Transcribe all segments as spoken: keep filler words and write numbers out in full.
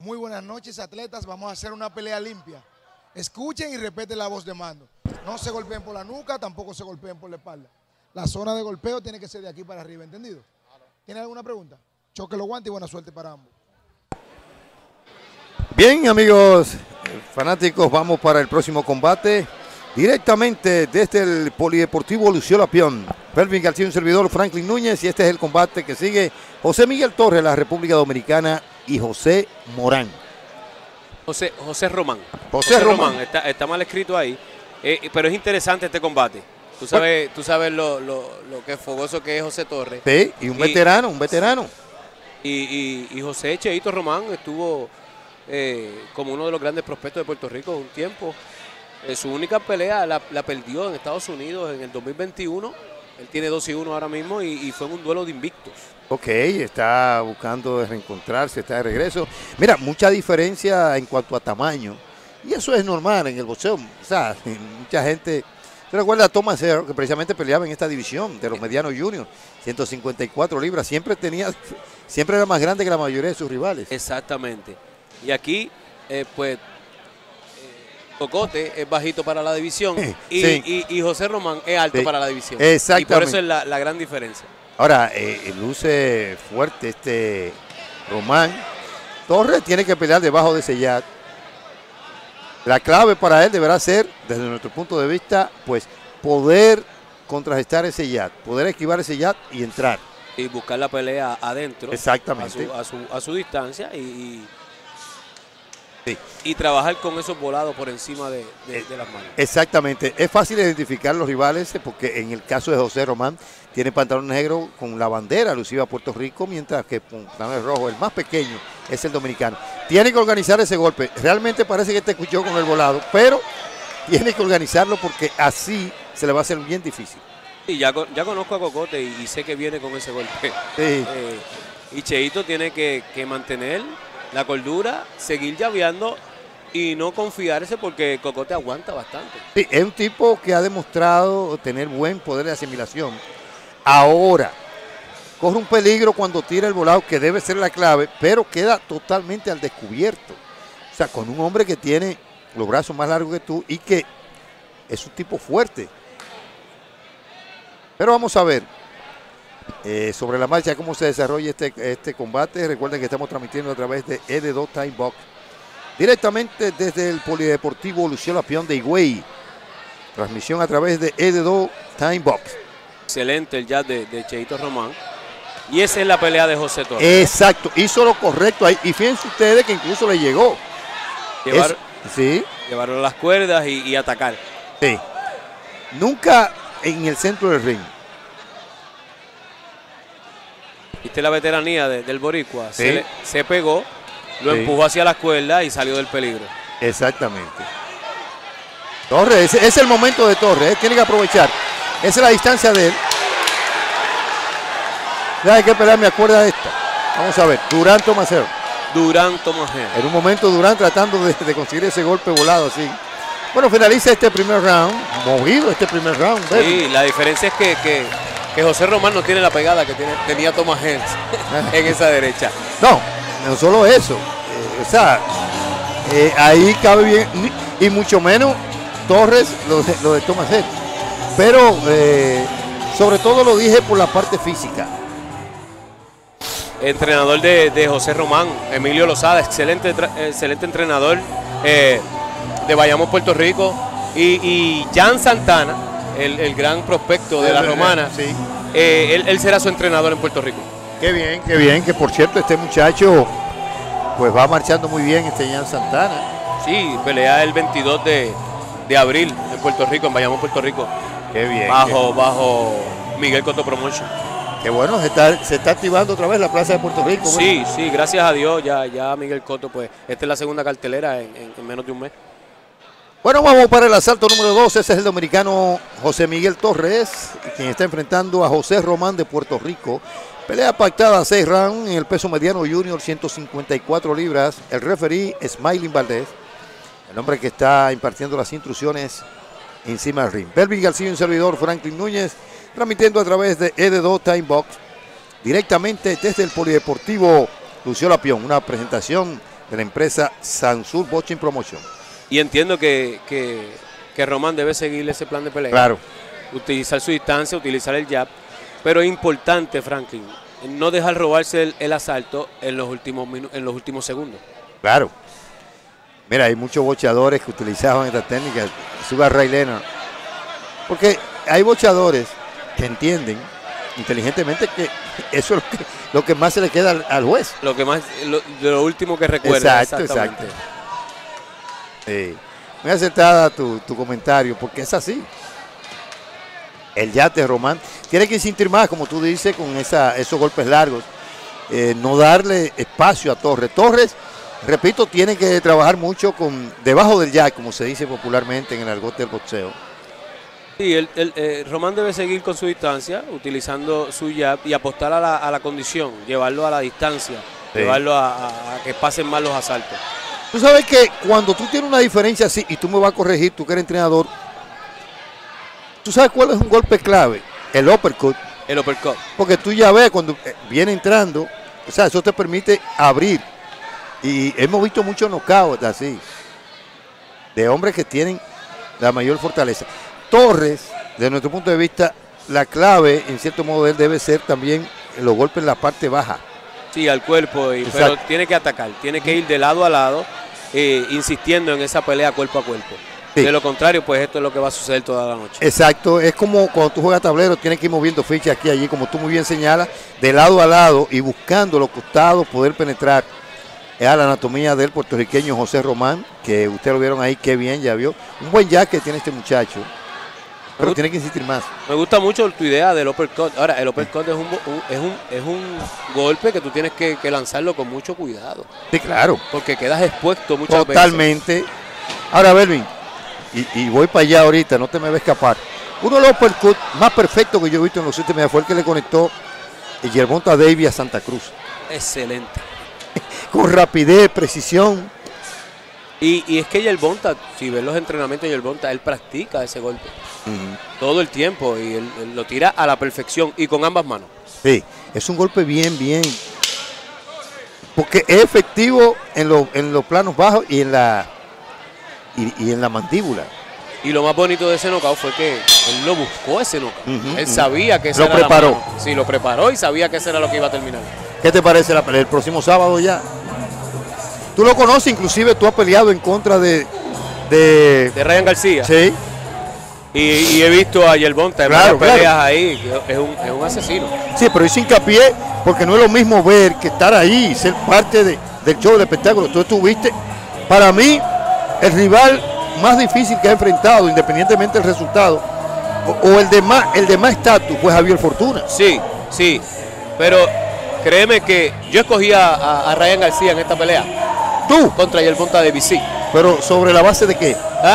Muy buenas noches, atletas. Vamos a hacer una pelea limpia. Escuchen y respeten la voz de mando. No se golpeen por la nuca, tampoco se golpeen por la espalda. La zona de golpeo tiene que ser de aquí para arriba, ¿entendido? ¿Tienen alguna pregunta? Choque los guantes y buena suerte para ambos. Bien, amigos fanáticos, vamos para el próximo combate. Directamente desde el Polideportivo Lucio Lapión. Pelvin García, un servidor, Franklin Núñez, y este es el combate que sigue José Miguel Torres de la República Dominicana y José Morán. José, José Román. José, José Román. Román. Está, está mal escrito ahí, eh, pero es interesante este combate. Tú sabes, tú sabes lo, lo, lo que fogoso que es José Torres. Sí, y un y, veterano, un veterano. Y, y, y José Cheito Román estuvo eh, como uno de los grandes prospectos de Puerto Rico un tiempo. Eh, su única pelea la, la perdió en Estados Unidos en el dos mil veintiuno. Él tiene dos y uno ahora mismo y, y fue en un duelo de invictos. Ok, está buscando reencontrarse, está de regreso. Mira, mucha diferencia en cuanto a tamaño. Y eso es normal en el boxeo. O sea, mucha gente... ¿Te recuerdas a Thomas Hearn, que precisamente peleaba en esta división de los medianos juniors? ciento cincuenta y cuatro libras. Siempre tenía, siempre era más grande que la mayoría de sus rivales. Exactamente. Y aquí, eh, pues... Cocote es bajito para la división y, sí. y, y José Román es alto sí. para la división. Exactamente. Y por eso es la, la gran diferencia. Ahora, eh, luce fuerte este Román. Torres tiene que pelear debajo de ese jab. La clave para él deberá ser, desde nuestro punto de vista, pues poder contrarrestar ese jab, poder esquivar ese jab y entrar. Y buscar la pelea adentro. Exactamente. A su, a su, a su distancia y... y Sí. Y trabajar con esos volados por encima de, de, de las manos. Exactamente. Es fácil identificar los rivales porque en el caso de José Román tiene pantalones negros con la bandera alusiva a Puerto Rico, mientras que pantalones rojos, el más pequeño, es el dominicano. Tiene que organizar ese golpe. Realmente parece que te escuchó con el volado, pero tiene que organizarlo porque así se le va a hacer bien difícil. Y ya, ya conozco a Cocote y, y sé que viene con ese golpe. Sí. Eh, y Cheito tiene que, que mantener la cordura, seguir llaveando y no confiarse porque Cocote aguanta bastante. Sí, es un tipo que ha demostrado tener buen poder de asimilación. Ahora, corre un peligro cuando tira el volado, que debe ser la clave, pero queda totalmente al descubierto. O sea, con un hombre que tiene los brazos más largos que tú y que es un tipo fuerte. Pero vamos a ver. Eh, sobre la marcha, cómo se desarrolla este, este combate. Recuerden que estamos transmitiendo a través de E D dos Time Box directamente desde el Polideportivo Lucio Lapión de Higüey. Transmisión a través de E D dos Time Box. Excelente el jab de, de Cheito Román. Y esa es la pelea de José Torres. Exacto, hizo lo correcto ahí. Y fíjense ustedes que incluso le llegó. Llevar, es, sí. Llevaron las cuerdas y, y atacar. Sí. Nunca en el centro del ring. Viste la veteranía de, del boricua, sí. se, le, se pegó, lo sí. empujó hacia las cuerdas y salió del peligro. Exactamente. Torres, ese es el momento de Torres, ¿eh? Tiene que aprovechar. Esa es la distancia de él. Ya que pelear, me acuerda de esta. Vamos a ver, Durán Tomasero. Durán Tomasero. En un momento Durán tratando de, de conseguir ese golpe volado así. Bueno, finaliza este primer round, movido este primer round. Sí, ¿ves? La diferencia es que... que... que José Román no tiene la pegada que tiene, tenía Thomas Hearn en esa derecha. No, no solo eso. Eh, o sea, eh, ahí cabe bien, y mucho menos Torres, lo de, lo de Thomas Hearn. Pero eh, sobre todo lo dije por la parte física. Entrenador de, de José Román, Emilio Lozada, excelente, excelente entrenador eh, de Bayamón, Puerto Rico. Y, y Jan Santana, El, el gran prospecto de la romana, sí. eh, él, él será su entrenador en Puerto Rico. Qué bien, qué bien, que por cierto este muchacho pues va marchando muy bien, este Jan Santana. Sí, pelea el veintidós de, de abril en Puerto Rico, en Bayamón, Puerto Rico. Qué bien. Bajo, qué... bajo Miguel Cotto Promotion. Qué bueno, se está, se está activando otra vez la Plaza de Puerto Rico. Sí, bueno. sí, gracias a Dios, ya, ya Miguel Cotto, pues esta es la segunda cartelera en, en, en menos de un mes. Bueno, vamos para el asalto número dos. Ese es el dominicano José Miguel Torres, quien está enfrentando a José Román de Puerto Rico. Pelea pactada a seis rounds en el peso mediano junior, ciento cincuenta y cuatro libras. El referee Smiling Valdés, el hombre que está impartiendo las instrucciones encima del ring. Pelvin García, un servidor, Franklin Núñez, transmitiendo a través de E D dos Time Box, directamente desde el Polideportivo Lucio Lapión. Una presentación de la empresa Sansur Boxing Promotion. Y entiendo que, que, que Román debe seguir ese plan de pelea. Claro. Utilizar su distancia, utilizar el jab. Pero es importante, Franklin, no dejar robarse el, el asalto en los últimos en los últimos segundos. Claro. Mira, hay muchos boxeadores que utilizaban esta técnica. Sugar Ray Leonard. Porque hay boxeadores que entienden inteligentemente que eso es lo que, lo que más se le queda al, al juez. Lo que más, lo, de lo último que recuerda. Exacto, exacto. Sí. Muy acertada tu, tu comentario, porque es así. El yate Román tiene que insistir más, como tú dices, con esa, esos golpes largos. Eh, no darle espacio a Torres. Torres, repito, tiene que trabajar mucho con debajo del jab, como se dice popularmente en el argot del boxeo. Sí, el, el, eh, Román debe seguir con su distancia, utilizando su jab y apostar a la, a la condición, llevarlo a la distancia, sí. llevarlo a, a, a que pasen mal los asaltos. Tú sabes que cuando tú tienes una diferencia así, y tú me vas a corregir, tú que eres entrenador, ¿tú sabes cuál es un golpe clave? El uppercut. El uppercut. Porque tú ya ves cuando viene entrando, o sea, eso te permite abrir. Y hemos visto muchos knockouts así, de hombres que tienen la mayor fortaleza. Torres, desde nuestro punto de vista, la clave, en cierto modo, de él debe ser también los golpes en la parte baja. Sí, al cuerpo, y, pero tiene que atacar, tiene que ir de lado a lado, eh, insistiendo en esa pelea cuerpo a cuerpo. Sí. De lo contrario, pues esto es lo que va a suceder toda la noche. Exacto, es como cuando tú juegas tablero, tienes que ir moviendo fichas aquí y allí, como tú muy bien señalas, de lado a lado y buscando los costados, poder penetrar a la anatomía del puertorriqueño José Román, que ustedes lo vieron ahí, qué bien, ya vio. Un buen jab que tiene este muchacho, pero gusta, tiene que insistir más. Me gusta mucho tu idea del uppercut. Ahora, el uppercut es un, un, es un, es un golpe que tú tienes que, que lanzarlo con mucho cuidado. Sí, claro. Porque quedas expuesto muchas Totalmente. veces. Totalmente. Ahora, Belvin, y, y voy para allá ahorita, no te me va a escapar. Uno de los uppercuts más perfectos que yo he visto en los últimos días fue el que le conectó Gervonta Davis a Santa Cruz. Excelente. Con rapidez, precisión. Y, y es que Gervonta, si ves los entrenamientos de Gervonta, él practica ese golpe. Uh-huh. Todo el tiempo y él, él lo tira a la perfección y con ambas manos. Sí, es un golpe bien, bien. Porque es efectivo en, lo, en los planos bajos y en la y, y en la mandíbula. Y lo más bonito de ese knockout fue que él lo buscó ese knockout. Uh-huh, él sabía que ese lo era preparó. La mano. Sí, lo preparó y sabía que ese era lo que iba a terminar. ¿Qué te parece la pelea? El próximo sábado ya. Tú lo conoces, inclusive tú has peleado en contra de... De, de Ryan García. Sí. Y, y he visto a Gervonta en claro, varias peleas claro. ahí. Es un, es un asesino. Sí, pero hice hincapié porque no es lo mismo ver que estar ahí y ser parte de, del show del espectáculo. Tú estuviste, para mí, el rival más difícil que ha enfrentado, independientemente del resultado, o, o el de más el de más estatus, fue Javier Fortuna. Sí, sí. Pero créeme que yo escogí a, a, a Ryan García en esta pelea. ¿Tú? Contra Gervonta Davis, sí. ¿Pero sobre la base de qué?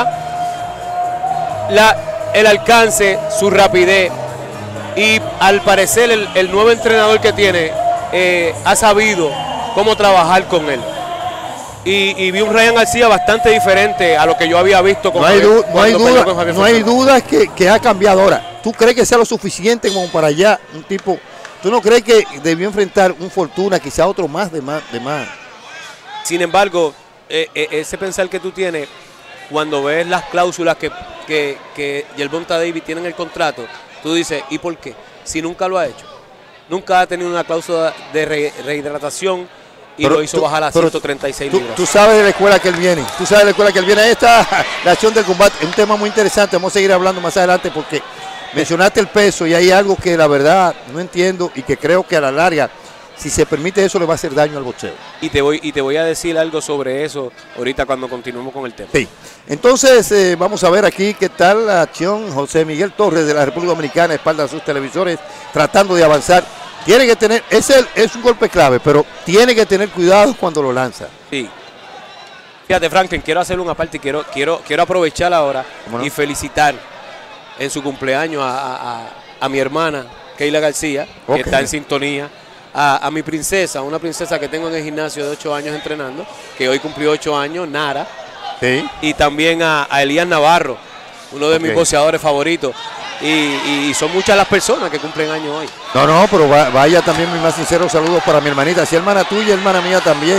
¿Ah? La, el alcance, su rapidez y al parecer el, el nuevo entrenador que tiene eh, ha sabido cómo trabajar con él. Y, y vi un Ryan García bastante diferente a lo que yo había visto con no hay, Javier, no hay duda, con Javier no hay duda que, que ha cambiado ahora. ¿Tú crees que sea lo suficiente como para allá un tipo? ¿Tú no crees que debió enfrentar un Fortuna, quizá otro más de más? De más? Sin embargo, eh, eh, ese pensar que tú tienes cuando ves las cláusulas que, que, que Gervonta Davis tiene en el contrato, tú dices, ¿y por qué? Si nunca lo ha hecho. Nunca ha tenido una cláusula de re, rehidratación y pero lo hizo tú, bajar a ciento treinta y seis tú, libras. Tú sabes de la escuela que él viene. Tú sabes de la escuela que él viene. Ahí está la acción del combate. Es un tema muy interesante. Vamos a seguir hablando más adelante porque mencionaste el peso y hay algo que la verdad no entiendo y que creo que a la larga, si se permite eso, le va a hacer daño al boxeo. Y te voy, y te voy a decir algo sobre eso ahorita cuando continuemos con el tema. Sí. Entonces, eh, vamos a ver aquí qué tal la acción. José Miguel Torres de la República Dominicana, espalda a sus televisores, tratando de avanzar. Tiene que tener, es, el, es un golpe clave, pero tiene que tener cuidado cuando lo lanza. Sí. Fíjate, Franklin, quiero hacer una parte y quiero, quiero, quiero aprovechar ahora no? y felicitar en su cumpleaños a, a, a mi hermana, Keila García, okay. que está en sintonía. A, a mi princesa, una princesa que tengo en el gimnasio de ocho años entrenando, que hoy cumplió ocho años, Nara. Sí. Y también a, a Elías Navarro, uno de okay. mis boxeadores favoritos. Y, y son muchas las personas que cumplen años hoy. No, no, pero va, vaya también mis más sinceros saludos para mi hermanita. Si hermana tuya, hermana mía también.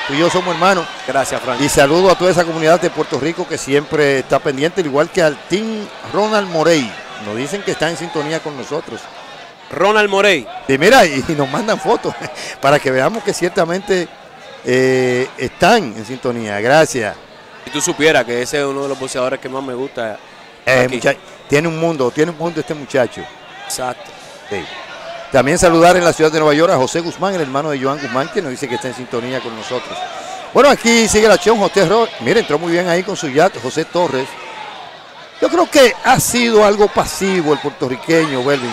tú y yo somos hermanos. Gracias, Frank. Y saludo a toda esa comunidad de Puerto Rico que siempre está pendiente, al igual que al Team Ronald Morey. Nos dicen que está en sintonía con nosotros. Ronald Morey. Y mira, y, y nos mandan fotos para que veamos que ciertamente eh, están en sintonía. Gracias. Si tú supieras que ese es uno de los boxeadores que más me gusta. Eh, aquí. mucha- tiene un mundo, tiene un mundo este muchacho. Exacto. Sí. También saludar en la ciudad de Nueva York a José Guzmán, el hermano de Joan Guzmán, que nos dice que está en sintonía con nosotros. Bueno, aquí sigue la acción, José Ro Mira, entró muy bien ahí con su yate, José Torres. Yo creo que ha sido algo pasivo el puertorriqueño, Belvin.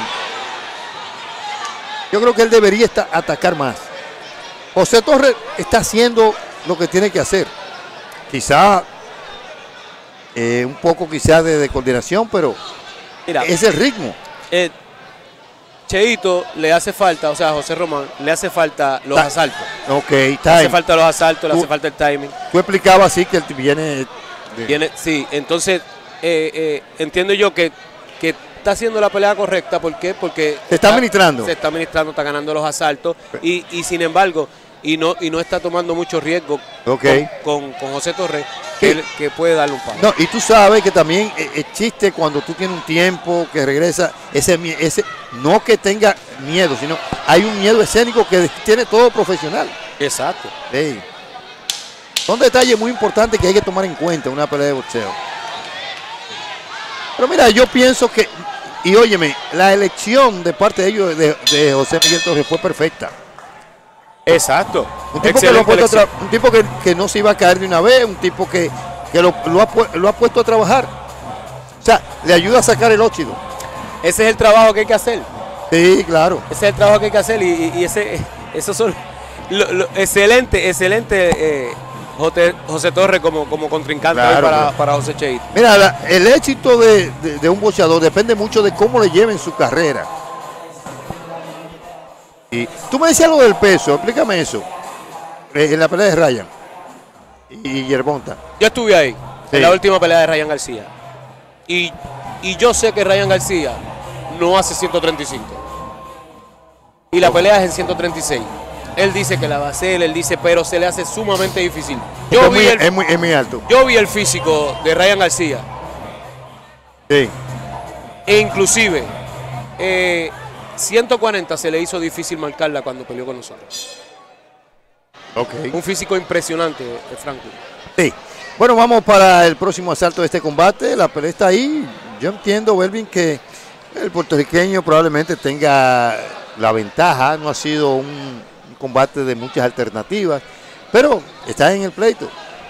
Yo creo que él debería estar, atacar más. José Torres está haciendo lo que tiene que hacer. Quizá eh, un poco quizá de, de coordinación, pero Mira, es el ritmo. eh, Cheito le hace falta, o sea, a José Román, le hace falta los Ta- asaltos. Ok, Le está hace bien. falta los asaltos, le Tú- hace falta el timing. Tú explicabas así que él viene... de- Tiene, sí, entonces eh, eh, entiendo yo que, que está haciendo la pelea correcta. ¿Por qué? Porque Se está administrando. Se está administrando, está ganando los asaltos y, y sin embargo, y no, y no está tomando mucho riesgo Ok. con, con, con José Torres, Sí. que, él- que puede darle un palo. No, y tú sabes que también eh, existe cuando tú tienes un tiempo que regresa, ese, mie- ese no que tenga miedo, sino hay un miedo escénico que tiene todo profesional. Exacto. Sí. Son detalles muy importantes que hay que tomar en cuenta en una pelea de boxeo. Pero mira, yo pienso que, y óyeme, la elección de parte de ellos, de, de José Miguel Torres, fue perfecta. Exacto. Un tipo, que, lo ha puesto a tra- un tipo que, que no se iba a caer de una vez, un tipo que, que lo, lo ha, pu- lo ha puesto a trabajar. O sea, le ayuda a sacar el óxido. Ese es el trabajo que hay que hacer. Sí, claro. Ese es el trabajo que hay que hacer y, y- y ese, esos son lo, lo- excelente, excelente eh, José, José Torres como, como contrincante Claro, ahí para, claro. para José Cheito. Mira, la- el éxito de, de- de un boxeador depende mucho de cómo le lleven su carrera. Y tú me decías lo del peso, explícame eso. Eh, en la pelea de Ryan y Yerbonta. Yo estuve ahí, Sí. en la última pelea de Ryan García. Y, y yo sé que Ryan García no hace ciento treinta y cinco. Y la pelea es en ciento treinta y seis. Él dice que la va a hacer, él dice, pero se le hace sumamente difícil. Yo es, vi muy, el, es, muy, es muy alto. yo vi el físico de Ryan García. Sí. E inclusive, eh, ciento cuarenta se le hizo difícil marcarla cuando peleó con nosotros. Ok. Un físico impresionante, eh, Franklin. Sí. Bueno, vamos para el próximo asalto de este combate. La pelea está ahí. Yo entiendo, Belvin, que el puertorriqueño probablemente tenga la ventaja. No ha sido un, un combate de muchas alternativas, pero está en el pleito.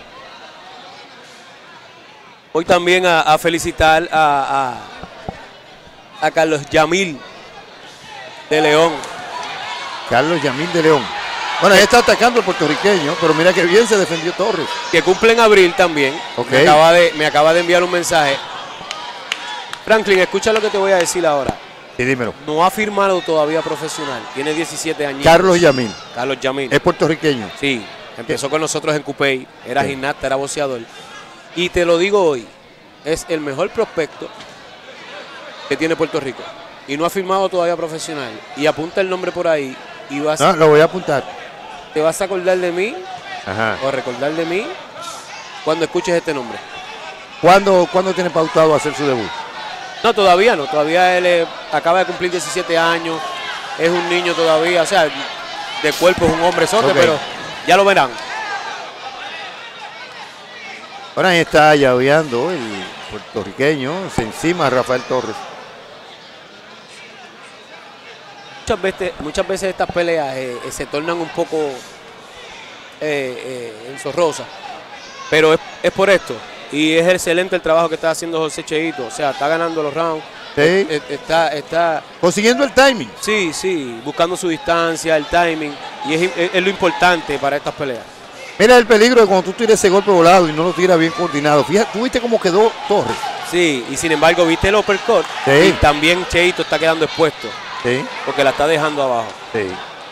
Hoy también a, a felicitar a, a, a Carlos Yamil de León. Carlos Yamil de León. Bueno, ahí está atacando el puertorriqueño, pero mira que bien se defendió Torres. Que cumple en abril también. Ok. Me, acaba de, me acaba de enviar un mensaje. Franklin, escucha lo que te voy a decir ahora. Sí, dímelo. No ha firmado todavía profesional. Tiene diecisiete años. Carlos Yamil, Carlos Yamil. es puertorriqueño. Sí, empezó con nosotros en Cupey. Era Sí. gimnasta, era boxeador. Y te lo digo hoy, es el mejor prospecto que tiene Puerto Rico. Y no ha firmado todavía profesional. Y apunta el nombre por ahí y vas, Ah, lo voy a apuntar. te vas a acordar de mí Ajá. o a recordar de mí cuando escuches este nombre. ¿Cuándo, ¿Cuándo tiene pautado hacer su debut? No, todavía no. Todavía él eh, acaba de cumplir diecisiete años. Es un niño todavía. O sea, de cuerpo es un hombre sote, Ok. pero ya lo verán. Ahora ahí está llaveando el puertorriqueño, se encima a Rafael Torres. Muchas veces, muchas veces estas peleas eh, eh, se tornan un poco eh, eh, enzorrosas, pero es, es por esto. Y es excelente el trabajo que está haciendo José Cheito. O sea, está ganando los rounds. Sí. Eh, eh, Está, está, Consiguiendo el timing. sí, sí, buscando su distancia, el timing. Y es, es- es lo importante para estas peleas. Mira el peligro de cuando tú tiras ese golpe volado y no lo tiras bien coordinado. Fíjate, tú viste cómo quedó Torres. Sí, y sin embargo, viste el uppercut. Sí. Y también Cheito está quedando expuesto, Sí, porque la está dejando abajo. sí.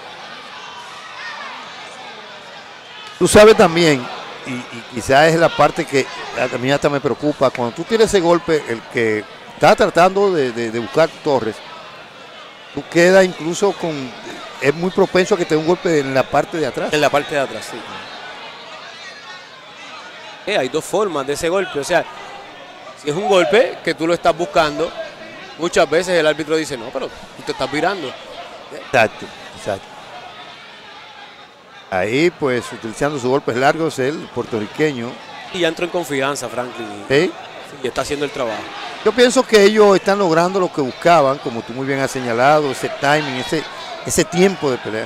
Tú sabes también, y, y quizás es la parte que a mí hasta me preocupa, cuando tú tiras ese golpe, el que está tratando de, de- de buscar Torres, tú quedas incluso con, es muy propenso a que te dé un golpe en la parte de atrás. En la parte de atrás, sí. Eh, hay dos formas de ese golpe. O sea, si es un golpe que tú lo estás buscando, muchas veces el árbitro dice, no, pero tú te estás virando. Exacto, exacto. Ahí, pues, utilizando sus golpes largos, el puertorriqueño. Y ya entró en confianza, Franklin. Y, ¿Sí? y está haciendo el trabajo. Yo pienso que ellos están logrando lo que buscaban, como tú muy bien has señalado, ese timing, ese, ese tiempo de pelea.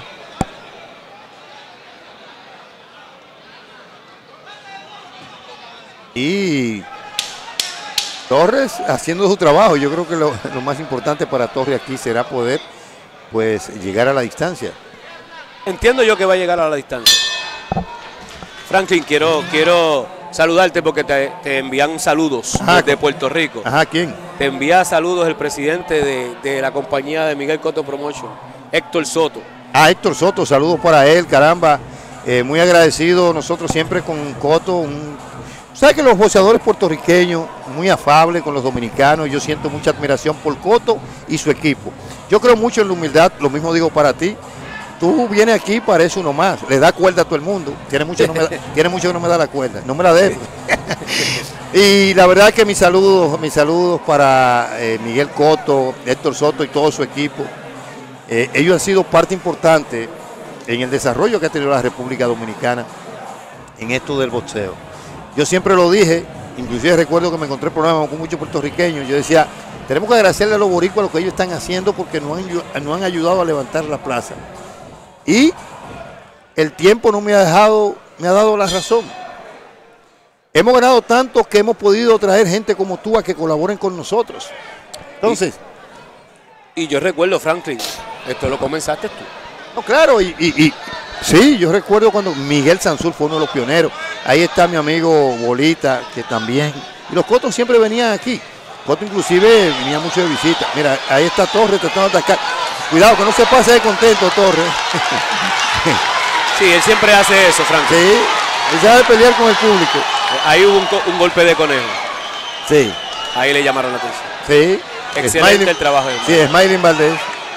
Y Torres haciendo su trabajo. Yo creo que lo, lo más importante para Torres aquí será poder, pues, llegar a la distancia. Entiendo yo que va a llegar a la distancia. Franklin, quiero, quiero saludarte porque te, te envían saludos Ajá. desde Puerto Rico. Ajá, ¿quién? Te envía saludos el presidente de, de la compañía de Miguel Cotto Promotion, Héctor Soto. Ah, Héctor Soto, saludos para él, caramba. Eh, muy agradecido nosotros siempre con Cotto. Un... ¿Sabes que los boxeadores puertorriqueños, muy afables con los dominicanos? Yo siento mucha admiración por Cotto y su equipo. Yo creo mucho en la humildad, lo mismo digo para ti. Tú vienes aquí, parece uno más, le da cuerda a todo el mundo. Tiene mucho, no me da, tiene mucho que no me da la cuerda, no me la dé. Y la verdad que mis saludos, mis saludos para eh, Miguel Cotto, Héctor Soto y todo su equipo. Eh, ellos han sido parte importante en el desarrollo que ha tenido la República Dominicana en esto del boxeo. Yo siempre lo dije, inclusive recuerdo que me encontré problemas con muchos puertorriqueños. Yo decía, tenemos que agradecerle a los boricuas lo que ellos están haciendo porque nos han, nos han ayudado a levantar la plaza. Y el tiempo no me ha dejado, me ha dado la razón. Hemos ganado tanto que hemos podido traer gente como tú a que colaboren con nosotros. Entonces. Y, y yo recuerdo, Franklin, esto lo comenzaste tú. No, claro, y, y, y sí, yo recuerdo cuando Miguel Sansur fue uno de los pioneros. Ahí está mi amigo Bolita, que también. Y los Cotos siempre venían aquí. Cotto inclusive venía mucho de visita. Mira, ahí está Torres tratando de atacar. Cuidado que no se pase de contento, Torres. Sí, él siempre hace eso, Frank. Sí, él sabe pelear con el público. Ahí hubo un, un golpe de conejo. Sí. Ahí le llamaron la atención. Sí. Excelente Smiling, el trabajo de él. Sí, Smiling Valdés.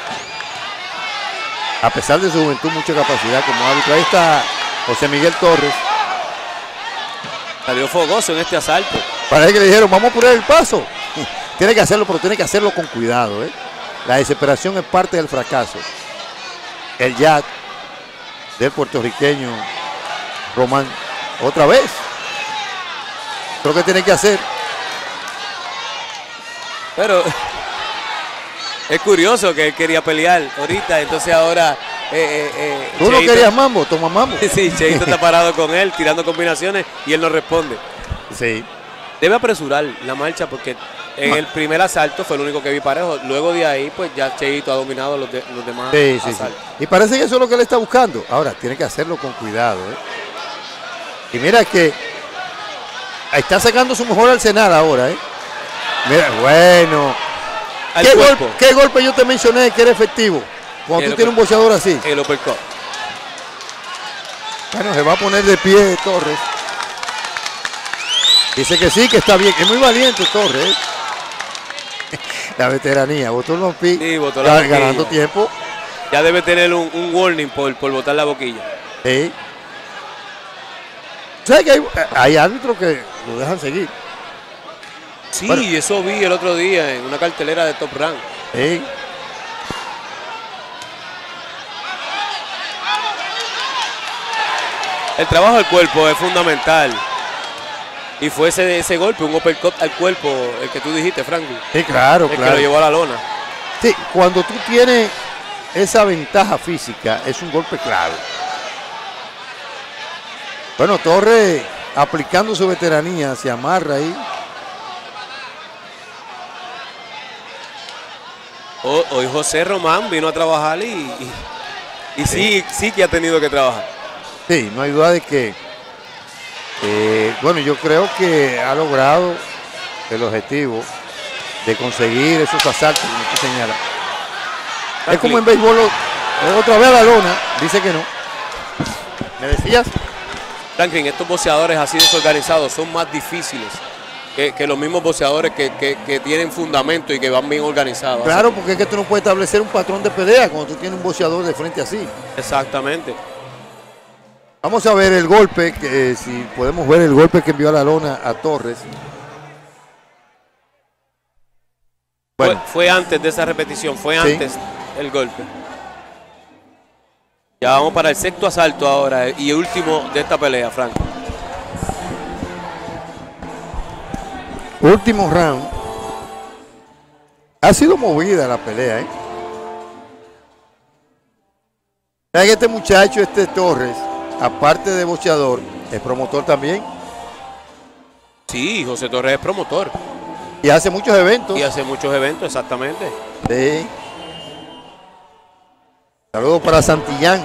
A pesar de su juventud, mucha capacidad como árbitro. Ahí está José Miguel Torres. Salió fogoso en este asalto. Parece que le dijeron, vamos a apurar el paso. Tiene que hacerlo, pero tiene que hacerlo con cuidado, ¿eh? La desesperación es parte del fracaso. El jab del puertorriqueño Román. Otra vez. Creo que tiene que hacer. Pero es curioso que él quería pelear ahorita, entonces ahora... Eh, eh, eh, Tú no querías mambo, toma mambo. Sí, Cheito está parado con él, tirando combinaciones y él no responde. Sí. Debe apresurar la marcha porque en el primer asalto fue el único que vi parejo. Luego de ahí, pues ya Cheito ha dominado los, de, los demás sí, sí, asaltos. Sí. Y parece que eso es lo que él está buscando. Ahora, tiene que hacerlo con cuidado, ¿eh? Y mira que está sacando su mejor arsenal ahora, ¿eh? Mira, bueno. ¿Qué golpe, ¿Qué golpe yo te mencioné que era efectivo? Cuando el tú tienes un boxeador así. El uppercut. Bueno, se va a poner de pie Torres. Dice que sí, que está bien. Es muy valiente Torres, ¿eh? La veteranía. Botó los pi. Sí, botó la boquilla. Ganando tiempo. Ya debe tener un, un warning por, por botar la boquilla. Sí. ¿Sabes que hay, hay árbitros que lo dejan seguir? Sí, bueno. Eso vi el otro día en una cartelera de Top Rank. Sí. El trabajo del cuerpo es fundamental. Y fue ese, ese golpe, un uppercut al cuerpo, el que tú dijiste, Franklin. Sí, claro, el claro. que lo llevó a la lona. Sí, cuando tú tienes esa ventaja física, es un golpe clave. Bueno, Torres aplicando su veteranía, se amarra ahí. Hoy José Román vino a trabajar y, y, y sí, sí que ha tenido que trabajar. Sí, no hay duda de que, eh, bueno, yo creo que ha logrado el objetivo de conseguir esos asaltos, como tú señalas. Franklin. Es como en béisbol, otra vez a la lona, dice que no. ¿Me decías? Franklin, estos boxeadores así desorganizados son más difíciles que, que los mismos boxeadores que, que, que tienen fundamento y que van bien organizados. Claro, porque es que tú no puedes establecer un patrón de pelea cuando tú tienes un boxeador de frente así. Exactamente. Vamos a ver el golpe, que, eh, si podemos ver el golpe que envió a la lona a Torres. Bueno. Fue, fue antes de esa repetición, fue Sí. antes el golpe. Ya vamos para el sexto asalto ahora y último de esta pelea, Frank. Último round. Ha sido movida la pelea, ¿eh? ¿Sabe que este muchacho, este Torres, aparte de boxeador, es promotor también? Sí, José Torres es promotor. Y hace muchos eventos. Y hace muchos eventos, exactamente. Sí. Saludos para Santillán.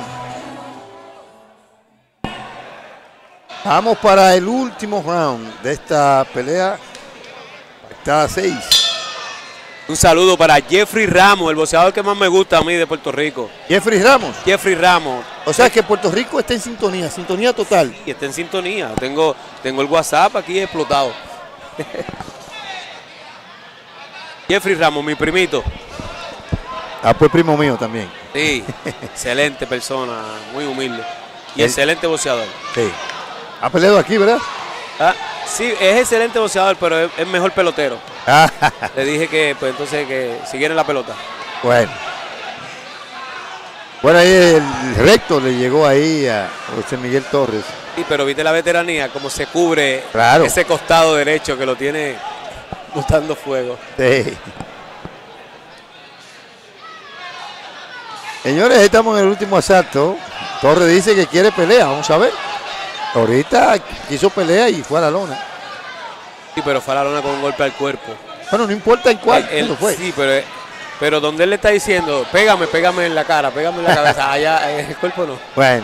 Vamos para el último round de esta pelea. Está a seis. Un saludo para Jeffrey Ramos, el boxeador que más me gusta a mí de Puerto Rico. Jeffrey Ramos. Jeffrey Ramos. O sea que Puerto Rico está en sintonía, sintonía total. Y está en sintonía. Tengo, tengo el WhatsApp aquí explotado. Jeffrey Ramos, mi primito. Ah, pues primo mío también. Sí, excelente persona, muy humilde. Y El- excelente boxeador. Sí. Ha peleado aquí, ¿verdad? Ah, sí, es excelente boxeador, pero es, es mejor pelotero. Ah, Le dije que, pues entonces, que siguiera en la pelota. bueno. Bueno, ahí el recto le llegó ahí a José Miguel Torres. Sí, pero viste la veteranía, cómo se cubre Claro. ese costado derecho que lo tiene botando fuego. Sí. Señores, estamos en el último asalto. Torres dice que quiere pelea, vamos a ver. Ahorita quiso pelea y fue a la lona. Sí, pero fue a la lona con un golpe al cuerpo. Bueno, no importa en cuál, Él- ¿cuándo fue? Sí, pero, pero donde él le está diciendo, pégame, pégame en la cara, pégame en la cabeza, allá en el cuerpo no. Bueno.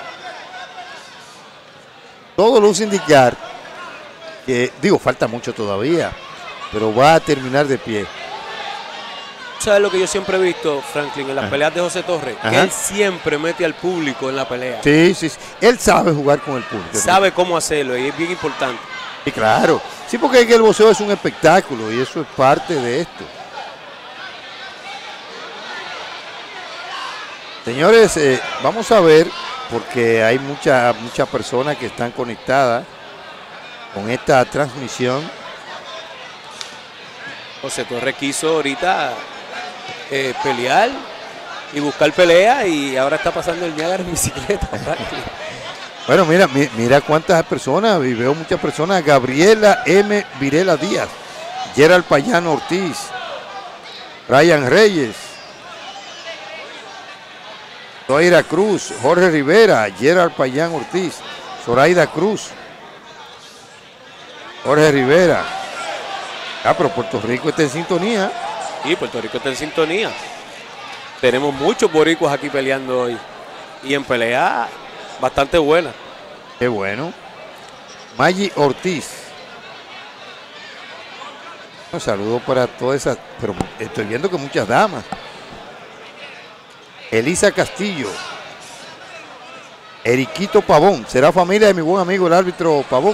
Todo luce indicar que, digo, falta mucho todavía, pero va a terminar de pie. ¿Sabes lo que yo siempre he visto, Franklin, en las Ajá. peleas de José Torres? Que Ajá. él siempre mete al público en la pelea. Sí, sí, sí. Él sabe jugar con el público. Sabe cómo hacerlo y es bien importante. Sí, claro. Sí, porque es que el boxeo es un espectáculo y eso es parte de esto. Señores, eh, vamos a ver, porque hay muchas muchas personas que están conectadas con esta transmisión. José Torres quiso ahorita eh, pelear y buscar pelea y ahora está pasando el Niágara en bicicleta. Franklin. Bueno, mira, mi- mira cuántas personas, y veo muchas personas. Gabriela M. Virela Díaz, Gerald Payano Ortiz, Ryan Reyes, Zoira Cruz, Jorge Rivera, Gerald Payán Ortiz, Zoraida Cruz, Jorge Rivera. Ah, pero Puerto Rico está en sintonía. Y Puerto Rico está en sintonía. Tenemos muchos boricuas aquí peleando hoy. Y en pelea bastante buena. Qué bueno. Maggi Ortiz. Un saludo para todas esas, pero estoy viendo que muchas damas. Elisa Castillo. Eriquito Pavón. Será familia de mi buen amigo el árbitro Pavón.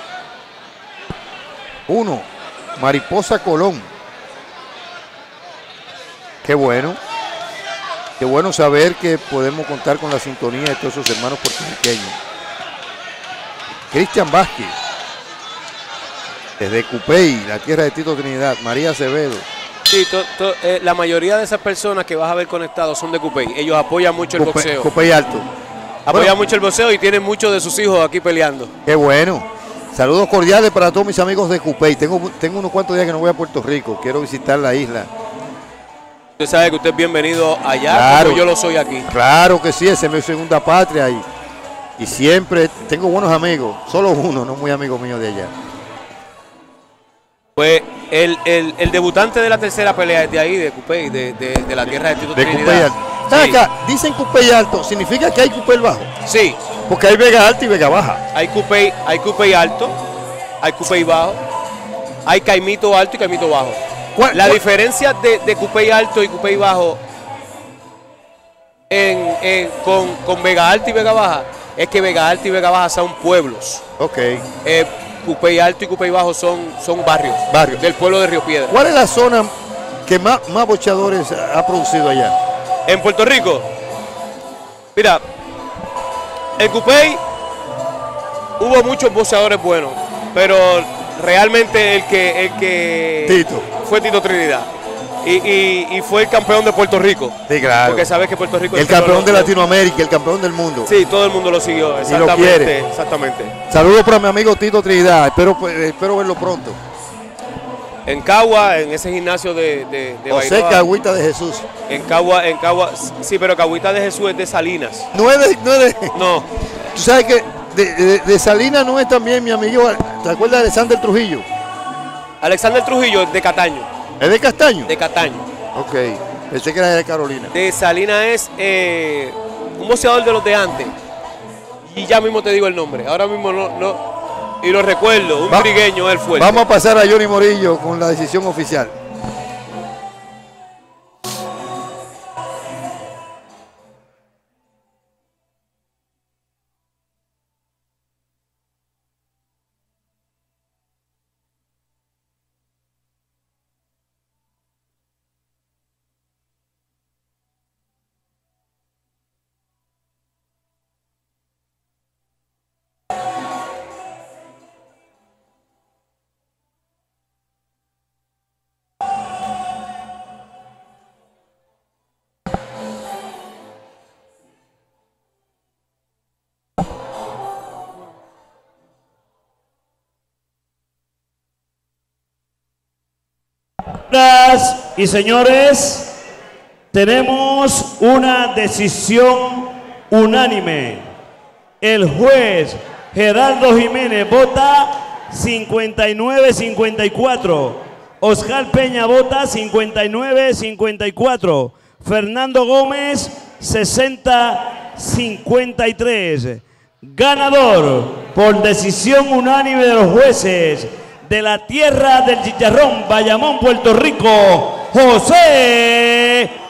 Uno. Mariposa Colón. Qué bueno. Qué bueno saber que podemos contar con la sintonía de todos esos hermanos puertorriqueños. Cristian Vázquez. Desde Cupey, la tierra de Tito Trinidad. María Acevedo. Sí, to- to- eh, la mayoría de esas personas que vas a ver conectados son de Cupey. Ellos apoyan mucho el Cupey, boxeo. Cupey Alto. Apoyan Bueno. mucho el boxeo y tienen muchos de sus hijos aquí peleando. Qué bueno. Saludos cordiales para todos mis amigos de Cupey. Tengo, tengo unos cuantos días que no voy a Puerto Rico. Quiero visitar la isla. Usted sabe que usted es bienvenido allá, Claro. como yo lo soy aquí. Claro que sí, esa es mi segunda patria. Y, y siempre tengo buenos amigos. Solo uno, no muy amigo mío de allá. Pues el, el, el debutante de la tercera pelea es de ahí, de Cupey, de, de, de la tierra de Tito De Cupey Trinidad. Alto. Ven Sí. acá, dicen Cupey Alto. ¿Significa que hay Cupey Bajo? Sí, Porque hay Vega Alta y Vega Baja. hay Cupey, hay Cupey alto, hay Cupey bajo, hay Caimito alto y Caimito bajo. ¿Cuál- La cuál- diferencia de, de Cupey alto y Cupey bajo en, en- con, con Vega alta y Vega baja es que Vega alta y Vega baja son pueblos. Ok. Eh, Cupey alto y Cupey bajo son, son barrios, Barrios. del pueblo de Río Piedra. ¿Cuál es la zona que más, más boxeadores ha producido allá? En Puerto Rico, mira, el Cupey hubo muchos boxeadores buenos, pero realmente el que, el que Tito. fue Tito Trinidad. Y, y, y fue el campeón de Puerto Rico. Sí, claro. Porque sabes que Puerto Rico El campeón de Latinoamérica, el campeón del mundo. Sí, todo el mundo lo siguió, Y exactamente. lo quiere. Exactamente. Saludos para mi amigo Tito Trinidad. Espero, espero verlo pronto. En Cagua, en ese gimnasio de, de, de José Bairoa, Cagüita de Jesús. En Cagua, en Cagua, sí, pero Cagüita de Jesús es de Salinas. No es de, no es de- No, Tú sabes que de, de- de Salinas no es también mi amigo. ¿Te acuerdas de Alexander Trujillo? Alexander Trujillo es de Cataño, ¿Es de Castaño? de Cataño. Ok. Pensé que era de Carolina. De Salinas es eh, un boxeador de los de antes. Y ya mismo te digo el nombre. Ahora mismo no, no y lo recuerdo, un Va- trigueño, él fuerte. Vamos a pasar a Johnny Morillo con la decisión oficial. Señoras y señores, tenemos una decisión unánime. El juez Gerardo Jiménez vota cincuenta y nueve a cincuenta y cuatro. Oscar Peña vota cincuenta y nueve a cincuenta y cuatro. Fernando Gómez sesenta a cincuenta y tres. Ganador por decisión unánime de los jueces de la tierra del chicharrón, Bayamón, Puerto Rico, José